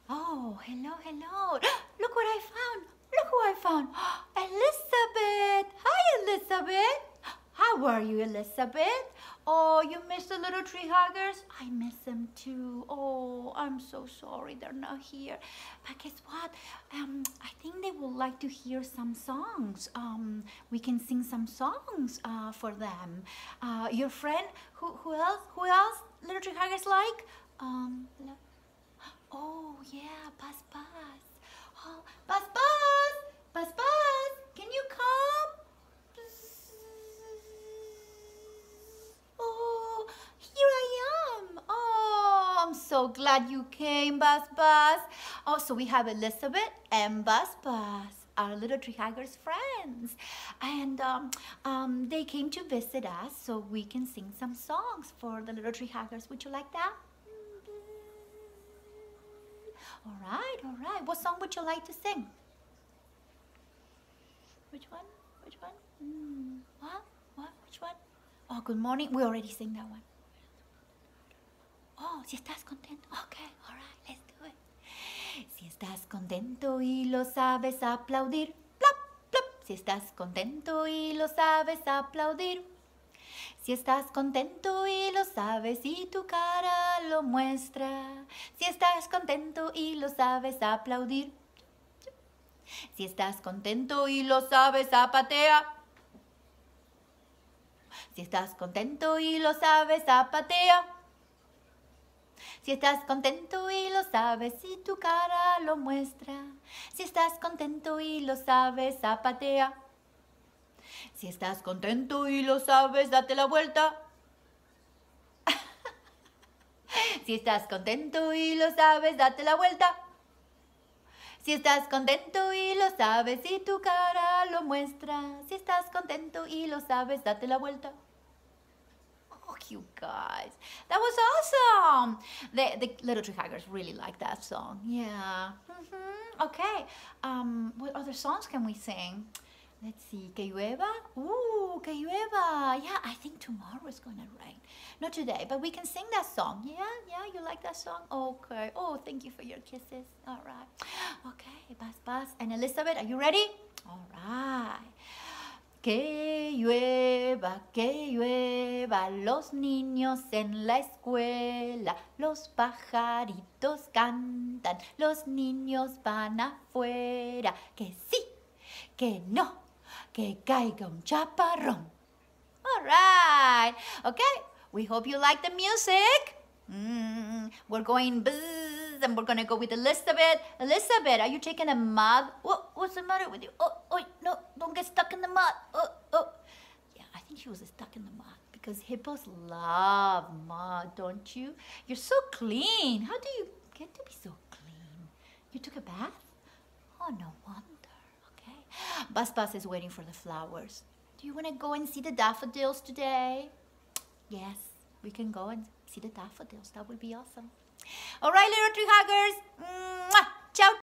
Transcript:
Oh, hello, hello. Look what I found. Look who I found. Elizabeth. Hi, Elizabeth. How are you, Elizabeth? Oh, you miss the little tree huggers? I miss them too. Oh, I'm so sorry they're not here. But guess what? I think they would like to hear some songs. We can sing some songs for them. Your friend, who else? Who else little tree huggers like? Oh, yeah, Buzz Buzz. Oh, Buzz Buzz! Buzz Buzz! Can you come? Oh, here I am. Oh, I'm so glad you came, Buzz Buzz. Oh, so we have Elizabeth and Buzz Buzz, our little tree huggers friends. And they came to visit us so we can sing some songs for the little tree huggers. Would you like that? All right, all right. What song would you like to sing? Which one? Which one? What? What? Which one? Oh, good morning. We already sang that one. Oh, si estás contento. Okay, all right, let's do it. Si estás contento y lo sabes aplaudir. Plop, plop. Si estás contento y lo sabes aplaudir. Si estás contento y lo sabes y tu cara lo muestra. Si estás contento y lo sabes aplaudir. Si estás contento y lo sabes zapatea. Si estás contento y lo sabes zapatea. Si estás contento y lo sabes y tu cara lo muestra. Si estás contento y lo sabes zapatea. Si estás contento y lo sabes, date la vuelta. Si estás contento y lo sabes, date la vuelta. Si estás contento y lo sabes y tu cara lo muestra. Si estás contento y lo sabes, date la vuelta. Oh, you guys, that was awesome. The little tree huggers really like that song. Yeah. Okay. What other songs can we sing? Let's see, que llueva. Ooh, que llueva. Yeah, I think tomorrow is gonna rain. Not today, but we can sing that song. Yeah, you like that song? Okay. Oh, thank you for your kisses. All right. Okay, Buzz Buzz and Elizabeth, are you ready? All right. Que llueva, los niños en la escuela, los pajaritos cantan, los niños van afuera. Que sí, que no, que caiga un chaparrón. All right. Okay, we hope you like the music. We're going buzz, and we're going to go with Elizabeth. Elizabeth, are you taking a mud? What's the matter with you? Oh, no, don't get stuck in the mud. Oh. Yeah, I think she was stuck in the mud because hippos love mud, don't you? You're so clean. How do you get to be so clean? You took a bath? Oh, no wonder. Okay. Buzz Buzz is waiting for the flowers. Do you want to go and see the daffodils today? Yes, we can go and see the daffodils. That would be awesome. All right, little tree huggers. Ciao.